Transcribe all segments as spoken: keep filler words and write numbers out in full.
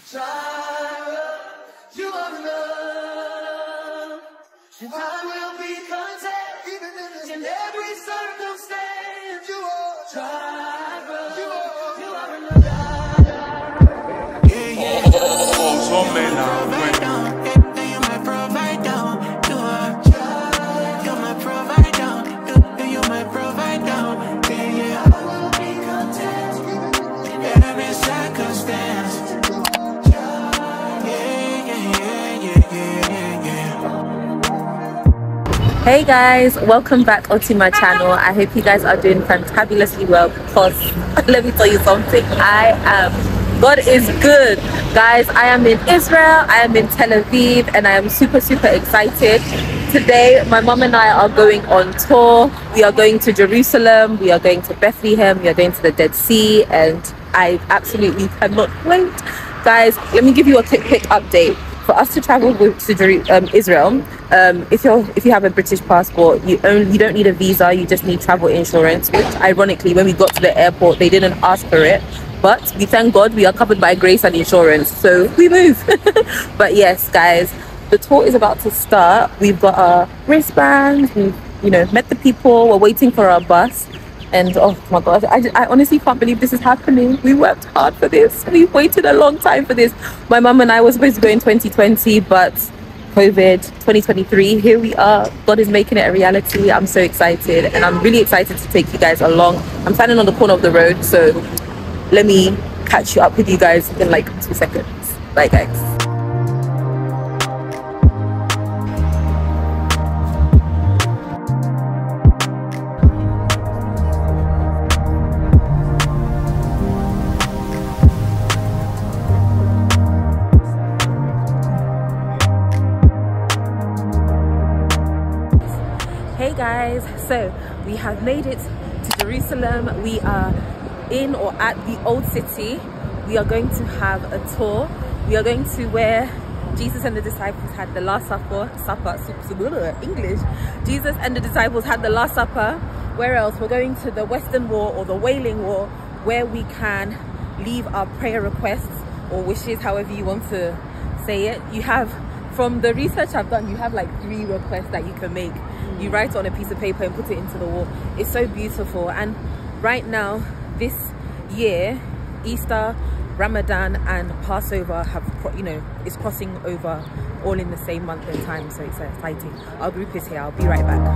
Jireh, you are enough, and I will be content even in every circumstance. You are Jireh, you are, you are enough. Yeah, yeah. Oh, so man, now. You're my provider. You are Jireh, you're my provider. You're my provider. Yeah, yeah. I will be content in every circumstance. Hey guys, welcome back onto my channel. I hope you guys are doing fantabulously well, because let me tell you something, I am God is good. Guys, I am in Israel, I am in Tel Aviv, and I am super super excited. Today my mom and I are going on tour. We are going to Jerusalem, we are going to Bethlehem, we are going to the Dead Sea, and I absolutely cannot wait. Guys, let me give you a quick quick update. For us to travel with, to um, Israel, um, if you're if you have a British passport, you only you don't need a visa. You just need travel insurance. Which, ironically, when we got to the airport, they didn't ask for it. But we thank God we are covered by grace and insurance, so we move. But yes, guys, the tour is about to start. We've got our wristbands. We've you know met the people. We're waiting for our bus. And oh my gosh, I, I honestly can't believe this is happening. We worked hard for this. We've waited a long time for this. My mum and I were supposed to go in twenty twenty, but COVID twenty twenty-three, here we are. God is making it a reality. I'm so excited, and I'm really excited to take you guys along. I'm standing on the corner of the road, so let me catch you up with you guys in like two seconds. Bye guys. Hey guys, so we have made it to Jerusalem. We are in or at the old city. We are going to have a tour. We are going to where Jesus and the disciples had the last supper supper English Jesus and the disciples had the last supper. Where else? We're going to the Western Wall, or the Wailing Wall, where we can leave our prayer requests or wishes, however you want to say it. You have, from the research I've done, you have like three requests that you can make. You write it on a piece of paper and put it into the wall. It's so beautiful. And right now, this year, Easter, Ramadan and Passover have, you know, it's crossing over all in the same month and time, so it's exciting. Our group is here. I'll be right back.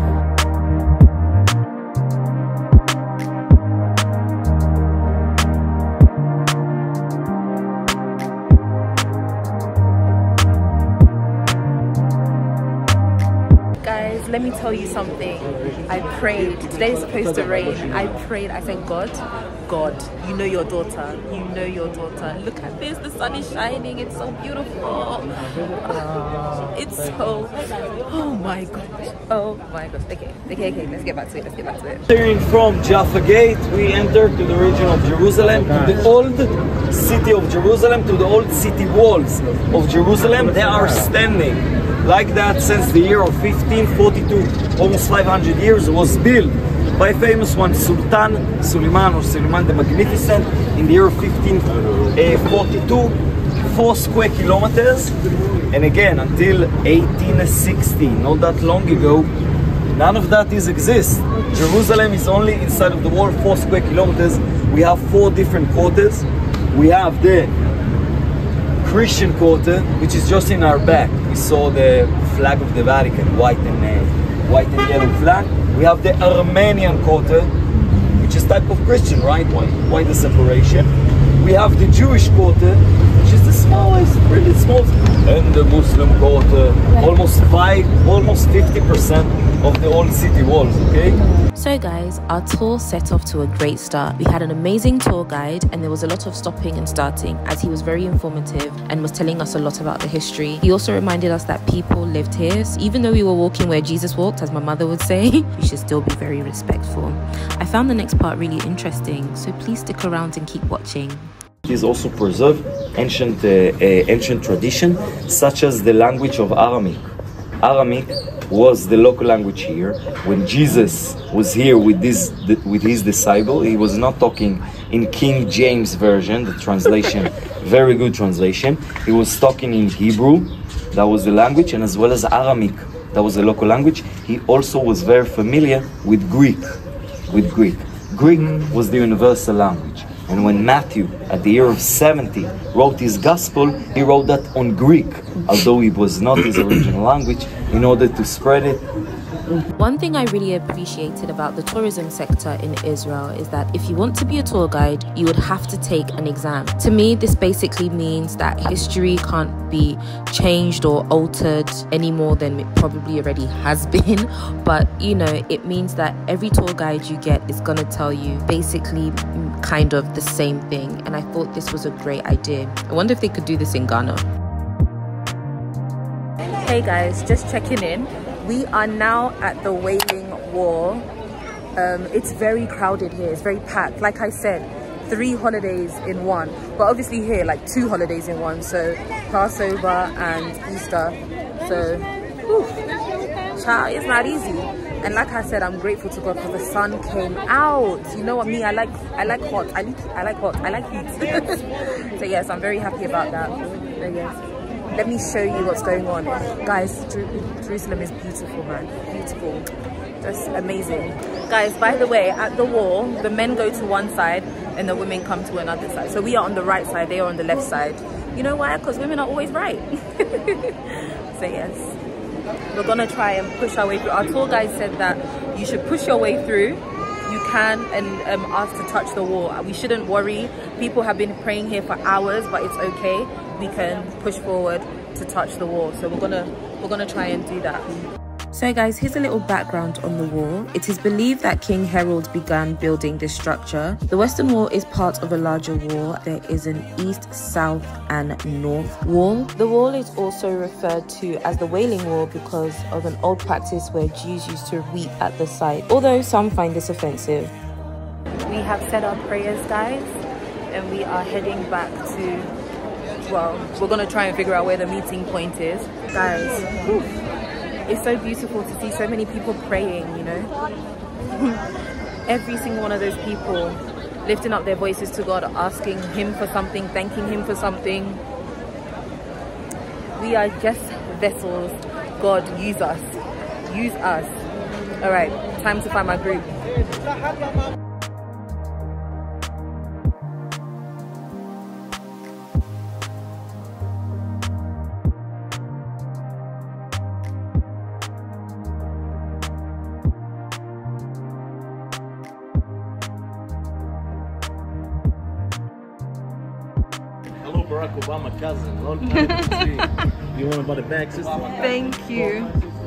Guys, let me tell you something. I prayed. Today is supposed to rain. I prayed. I said, God, God, you know your daughter. You know your daughter. Look at this. The sun is shining. It's so beautiful. Oh, it's so... Oh my gosh. Oh my gosh. Okay, okay, okay. Let's get back to it. Let's get back to it. Entering from Jaffa Gate, we entered to the region of Jerusalem, to the old city of Jerusalem, to the old city walls of Jerusalem. They are standing like that since the year of fifteen forty-two, almost five hundred years. Was built by a famous one, Sultan Suleiman, or Suleiman the Magnificent, in the year of fifteen forty-two, four square kilometers. And again, until eighteen sixty, not that long ago, none of that is exist. Jerusalem is only inside of the wall, four square kilometers. We have four different quarters. We have the Christian quarter, which is just in our back. We saw the flag of the Vatican, white and uh, white and yellow flag. We have the Armenian quarter, which is type of Christian, right? Why, why the separation? We have the Jewish quarter, which is the smallest, really small, and the Muslim quarter, almost five, almost fifty percent of the old city walls. Okay. So guys, our tour set off to a great start. We had an amazing tour guide, and there was a lot of stopping and starting, as he was very informative and was telling us a lot about the history. He also reminded us that people lived here. So even though we were walking where Jesus walked, as my mother would say, we should still be very respectful. I found the next part really interesting, so please stick around and keep watching. It is also preserved ancient, uh, uh, ancient tradition, such as the language of Aramaic. Aramaic was the local language here. When Jesus was here with this with his disciple, he was not talking in King James version, the translation very good translation. He was talking in Hebrew, that was the language, and as well as Aramaic, that was the local language. He also was very familiar with Greek, with Greek. Greek was the universal language. And when Matthew, at the year of seventy, wrote his gospel, he wrote that on Greek, although it was not his original language, in order to spread it. One thing I really appreciated about the tourism sector in Israel is that if you want to be a tour guide, you would have to take an exam. To me, this basically means that history can't be changed or altered any more than it probably already has been. But, you know, it means that every tour guide you get is going to tell you basically kind of the same thing. And I thought this was a great idea. I wonder if they could do this in Ghana. Hey guys, just checking in. We are now at the Wailing Wall. Um, it's very crowded here. It's very packed. Like I said, three holidays in one. But obviously here, like two holidays in one. So Passover and Easter. So, whew, child, it's not easy. And like I said, I'm grateful to God because the sun came out. You know what me? I like, I like hot. I like, I like hot. I like heat. So yes, I'm very happy about that. So yes. Let me show you what's going on. Guys, Jer Jerusalem is beautiful, man. Beautiful. Just amazing. Guys, by the way, at the wall, the men go to one side and the women come to another side. So we are on the right side, they are on the left side. You know why? Because women are always right. So yes, we're gonna try and push our way through. Our tour guide said that you should push your way through. You can and um, ask to touch the wall. We shouldn't worry. People have been praying here for hours, but it's okay. We can push forward to touch the wall. So we're gonna we're gonna try and do that. So guys, here's a little background on the wall. It is believed that King Herod began building this structure. The western wall is part of a larger wall. There is an east, south and north wall. The wall is also referred to as the Wailing Wall because of an old practice where Jews used to weep at the site, although some find this offensive. We have said our prayers, guys, and we are heading back to, well, we're gonna try and figure out where the meeting point is. Guys, whew, it's so beautiful to see so many people praying, you know. Every single one of those people lifting up their voices to God, asking him for something, thanking him for something. We are just vessels. God, use us. Use us. All right, time to find my group. Barack Obama cousin. Long time to see. You want to buy the bag, sister? Thank you.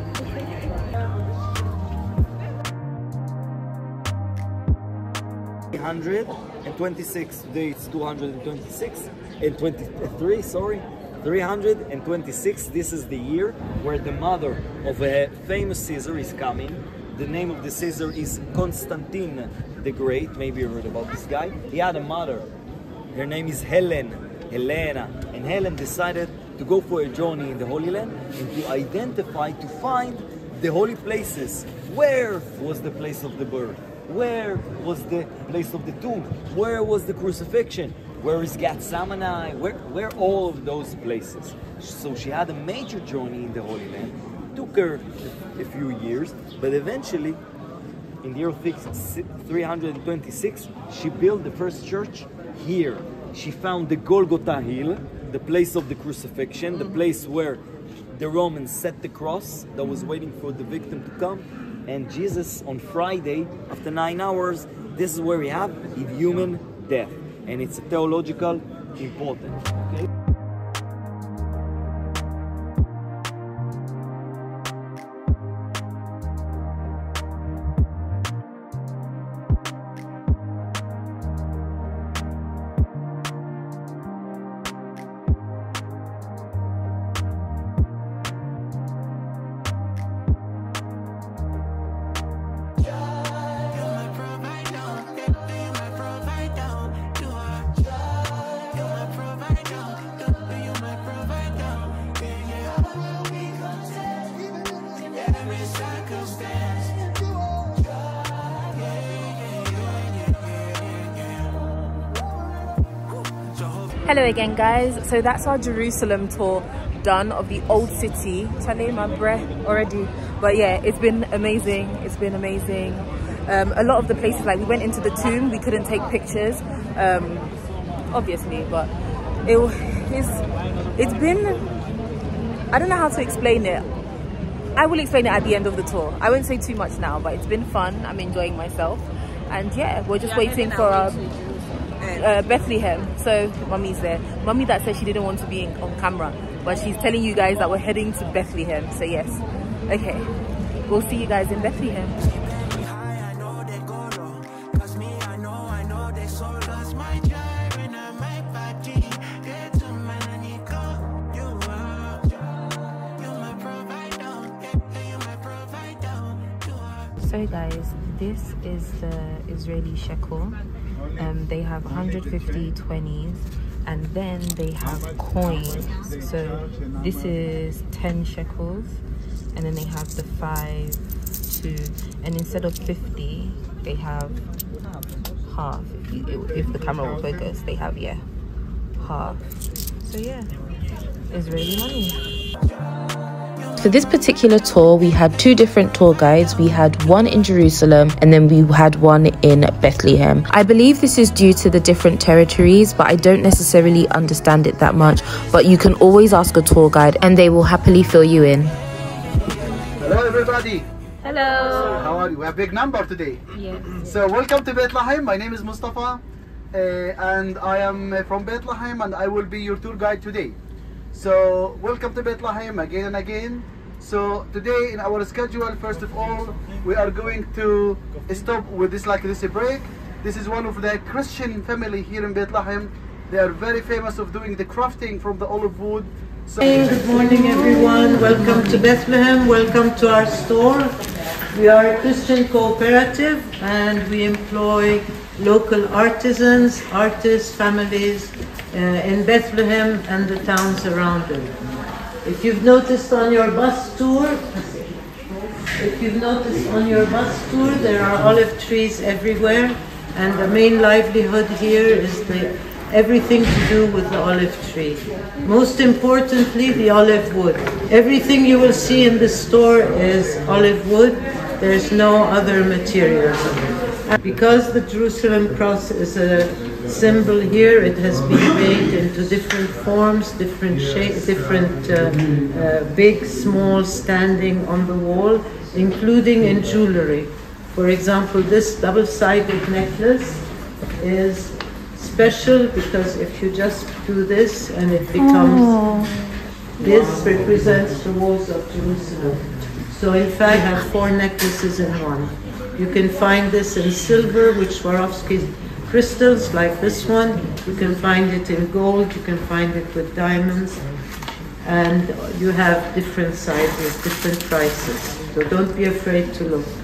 three hundred twenty-six. Today it's two hundred twenty-six and twenty-three, sorry. three hundred twenty-six. This is the year where the mother of a famous Caesar is coming. The name of the Caesar is Constantine the Great. Maybe you heard about this guy. He had a mother. Her name is Helen. Helena. And Helen decided to go for a journey in the Holy Land and to identify, to find the holy places. Where was the place of the birth? Where was the place of the tomb? Where was the crucifixion? Where is Gethsemane? Where, where all of those places? So she had a major journey in the Holy Land. It took her a few years, but eventually, in the year three hundred twenty-six, she built the first church here. She found the Golgotha Hill, the place of the crucifixion, the place where the Romans set the cross that was waiting for the victim to come. And Jesus, on Friday, after nine hours, this is where we have his human death. And it's a theological importance. Okay? You're my provider. Hello again, guys. So that's our Jerusalem tour done of the old city. Turning my breath already, but yeah, it's been amazing. It's been amazing. Um, a lot of the places, like we went into the tomb, we couldn't take pictures, um, obviously, but it is. It's been. I don't know how to explain it. I will explain it at the end of the tour. I won't say too much now, but it's been fun. I'm enjoying myself, and yeah, we're just waiting for our. Uh, Bethlehem. So mummy's there. Mummy that said she didn't want to be in, on camera, but she's telling you guys that we're heading to Bethlehem. So yes, okay, we'll see you guys in Bethlehem. So guys, this is the Israeli shekel. Um, they have one hundred fifty twenties, and then they have coins. So this is ten shekels, and then they have the five, two, and instead of fifty, they have half. If, you, if the camera will focus, they have, yeah, half. So yeah, Israeli money. For this particular tour, we had two different tour guides. We had one in Jerusalem and then we had one in Bethlehem. I believe this is due to the different territories, but I don't necessarily understand it that much. But you can always ask a tour guide and they will happily fill you in. Hello everybody. Hello. How are you? We have a big number today. Yes. So welcome to Bethlehem. My name is Mustafa uh, and I am from Bethlehem and I will be your tour guide today. So welcome to Bethlehem again and again. So today in our schedule, first of all, we are going to stop with this like this a break. This is one of the Christian family here in Bethlehem. They are very famous of doing the crafting from the olive wood. So good morning everyone, welcome to Bethlehem, welcome to our store. We are a Christian cooperative and we employ local artisans, artists, families uh, in Bethlehem and the towns around it. If you've noticed on your bus tour, if you've noticed on your bus tour, there are olive trees everywhere, and the main livelihood here is the everything to do with the olive tree. Most importantly, the olive wood. Everything you will see in the store is olive wood. There's no other materials. Because the Jerusalem cross is a symbol here, it has been made into different forms, different shapes, different uh, uh, big, small, standing on the wall, including in jewelry. For example, this double-sided necklace is special because if you just do this and it becomes, oh. This represents the walls of Jerusalem. So in fact, I have four necklaces in one. You can find this in silver, which Swarovski crystals like this one. You can find it in gold, you can find it with diamonds, and you have different sizes, different prices. So don't be afraid to look.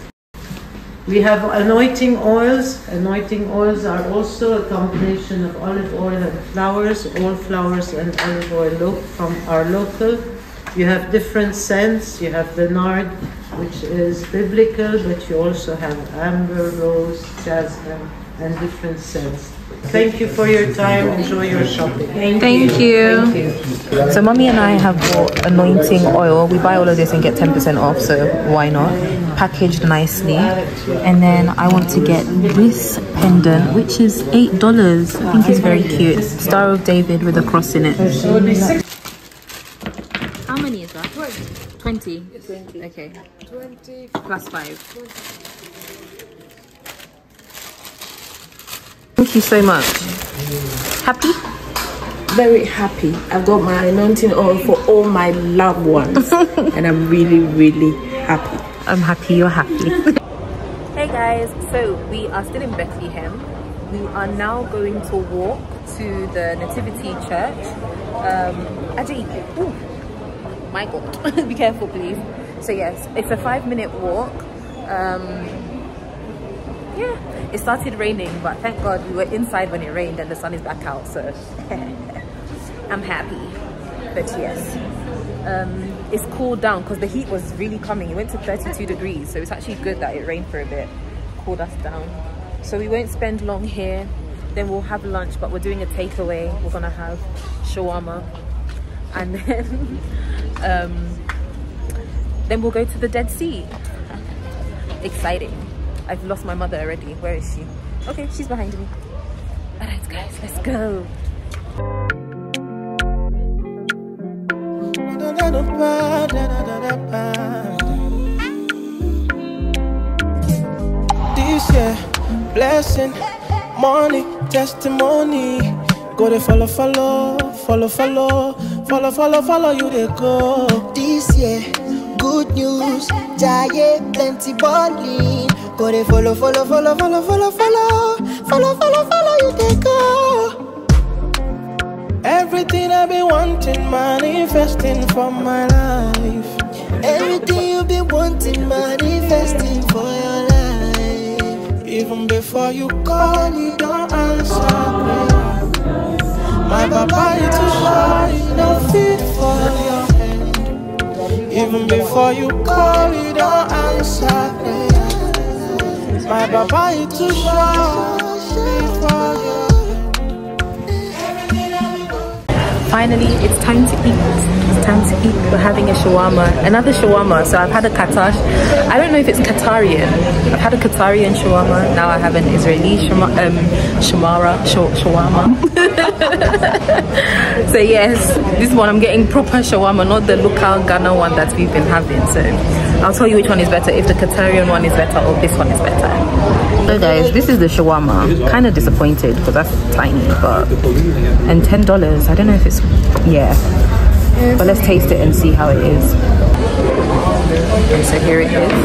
We have anointing oils. Anointing oils are also a combination of olive oil and flowers. All flowers and olive oil lo- from are local. You have different scents. You have the nard, which is biblical, but you also have amber, rose, jasmine, and different scents. Thank you for your time. Enjoy your shopping. Thank, Thank you. you. Thank you. So Mummy and I have bought anointing oil. We buy all of this and get ten percent off, so why not? Packaged nicely. And then I want to get this pendant, which is eight dollars. I think it's very cute. Star of David with a cross in it. How many is that? twenty. twenty. Okay. twenty. Plus five. Thank you so much. Happy? Very happy. I've got my anointing oil for all my loved ones. And I'm really, really happy. I'm happy you're happy. Hey guys, so we are still in Bethlehem. We are now going to walk to the Nativity Church. Um, Ajay, ooh, my God, be careful please. So yes, it's a five minute walk. Um, yeah, it started raining, but thank God we were inside when it rained and the sun is back out, so I'm happy. But yes, um, it's cooled down because the heat was really coming. It went to thirty-two degrees, so it's actually good that it rained for a bit, cooled us down. So we won't spend long here. then we'll have lunch, but we're doing a takeaway. We're gonna have shawarma, and then um, then we'll go to the Dead Sea. Exciting. I've lost my mother already. Where is she? Okay, she's behind me. Alright guys, let's go. This year, blessing, money, testimony. Go to follow, follow, follow, follow, follow, follow, follow you they go. This year, good news, giant plenty balling. Go to follow, follow, follow, follow, follow, follow, follow, follow, follow you they go. Everything I've been wanting, manifesting for my life. Everything you've been wanting, manifesting for your life. Even before you call, you don't answer prayer. My papa is too shy, no fit for your hand. Even before you call, you don't answer prayer. My papa is too shy for your hand. Finally, it's time to eat. It's time to eat. We're having a shawarma, another shawarma. So I've had a Qatar. I don't know if it's Qatarian. I've had a Qatarian shawarma. Now I have an Israeli shama, um, shamara, sh shawarma. So yes, this one I'm getting proper shawarma, not the local Ghana one that we've been having. So I'll tell you which one is better, if the Qatarian one is better or this one is better. So guys, this is the shawarma. Kind of disappointed because that's tiny, but and ten dollars. I don't know if it's yeah, but let's taste it and see how it is. And so here it is.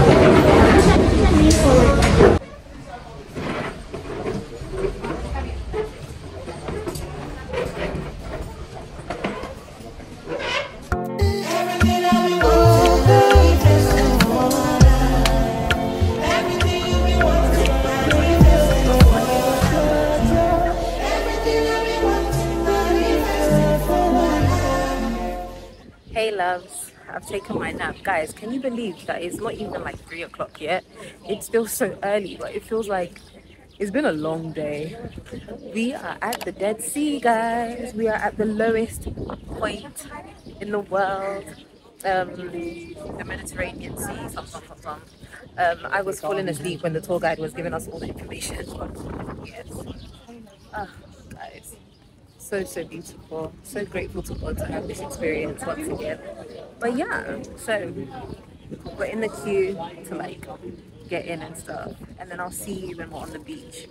Hey loves, I've taken my nap. Guys, can you believe that it's not even like three o'clock yet? It's still so early, but it feels like it's been a long day. We are at the Dead Sea, guys. We are at the lowest point in the world. Um, the Mediterranean Sea, some, some, some, some. Um, I was falling asleep when the tour guide was giving us all the information. But yes, ah, guys. So so beautiful, so grateful to God to have this experience once again. But yeah, so we're in the queue to like get in and stuff, and then I'll see you when we're on the beach.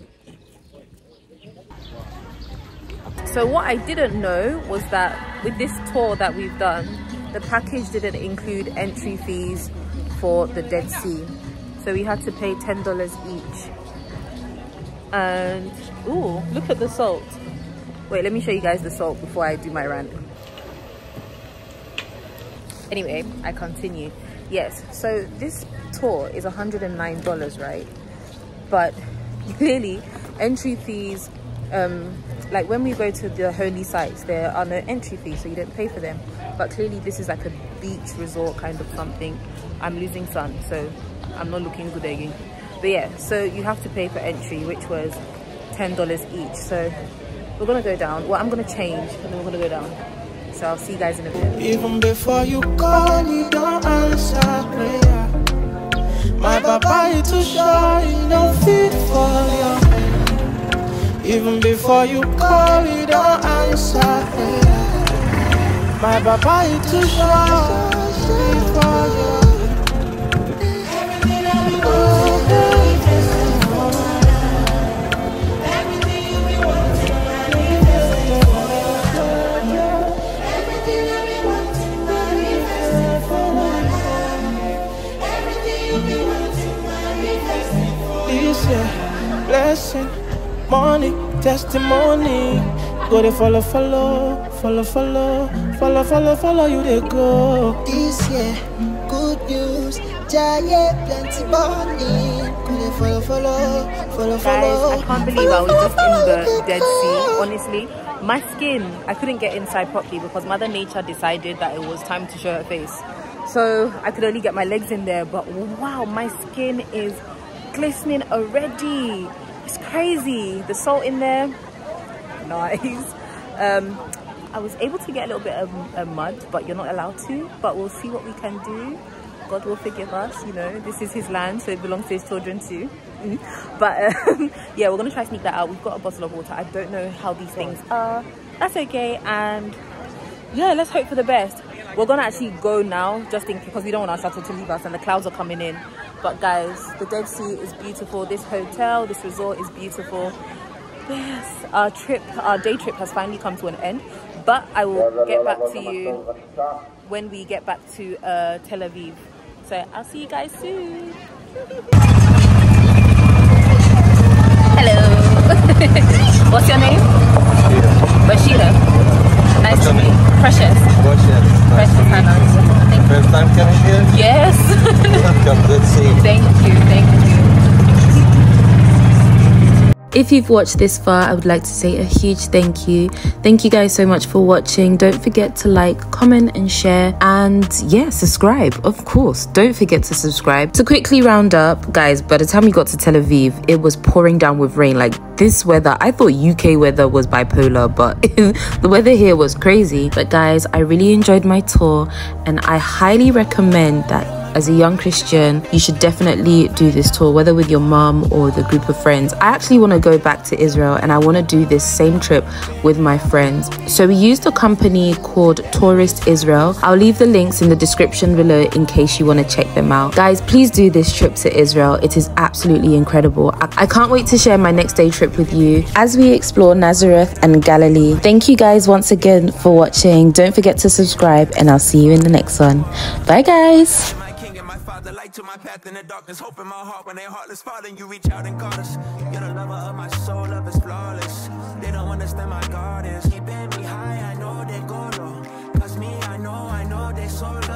So what I didn't know was that with this tour that we've done, the package didn't include entry fees for the Dead Sea, so we had to pay ten dollars each. And ooh, look at the salt. Wait, let me show you guys the salt before I do my rant. Anyway, I continue. Yes, so this tour is one hundred nine dollars, right? But clearly, entry fees, um, like when we go to the holy sites, there are no entry fees, so you don't pay for them. But clearly, this is like a beach resort kind of something. I'm losing sun, so I'm not looking good again. But yeah, so you have to pay for entry, which was ten dollars each. So we're gonna go down. Well, I'm gonna change and then we're gonna go down. So I'll see you guys in a bit. Even before you call, you don't answer prayer. My papa is too shy, no fit for your hand. Even before you call, you don't answer prayer. My papa is too shy for your hand. Blessing, money, testimony. Go to follow, follow, follow, follow, follow, follow, follow you they go. This year, good news, giant plenty balling. Go to follow, follow, follow, follow. Guys, I can't believe I was just in the Dead Sea. Honestly, my skin, I couldn't get inside properly because Mother Nature decided that it was time to show her face. So I could only get my legs in there, but wow, my skin is glistening already. It's crazy. The salt in there, nice. Um, I was able to get a little bit of uh, mud, but you're not allowed to. But we'll see what we can do. God will forgive us, you know. This is his land, so it belongs to his children too. Mm. But um, yeah, we're gonna try to sneak that out. We've got a bottle of water. I don't know how these things are. That's okay. And yeah, let's hope for the best. We're gonna actually go now, just in because we don't want our shuttle to leave us, and the clouds are coming in. But guys, the Dead Sea is beautiful. This hotel, this resort is beautiful. Yes, our trip, our day trip has finally come to an end. But I will get back to you when we get back to uh, Tel Aviv. So I'll see you guys soon. Hello. What's your name? Bashira. Nice to meet you. Precious. Precious. Precious. Thank you. First time coming here? Yes. Welcome. Good to see you. Thank you. Thank you. If you've watched this far, I would like to say a huge thank you. Thank you guys so much for watching. Don't forget to like, comment and share, and yeah, subscribe, of course. Don't forget to subscribe. To quickly round up, guys, by the time we got to Tel Aviv, it was pouring down with rain. Like this weather, I thought U K weather was bipolar, but the weather here was crazy. But guys, I really enjoyed my tour, and I highly recommend that as a young Christian, you should definitely do this tour, whether with your mom or the group of friends. I actually want to go back to Israel, and I want to do this same trip with my friends. So we used a company called Tourist Israel. I'll leave the links in the description below in case you want to check them out. Guys, please do this trip to Israel. It is absolutely incredible. I, I can't wait to share my next day trip with you as we explore Nazareth and Galilee. Thank you guys once again for watching. Don't forget to subscribe, and I'll see you in the next one. Bye guys. The light to my path in the darkness, hope in my heart when they heartless falling, you reach out and call us. You're the lover of my soul, love is flawless. They don't understand my God is keeping me high, I know they go low. Cause me, I know, I know they so low.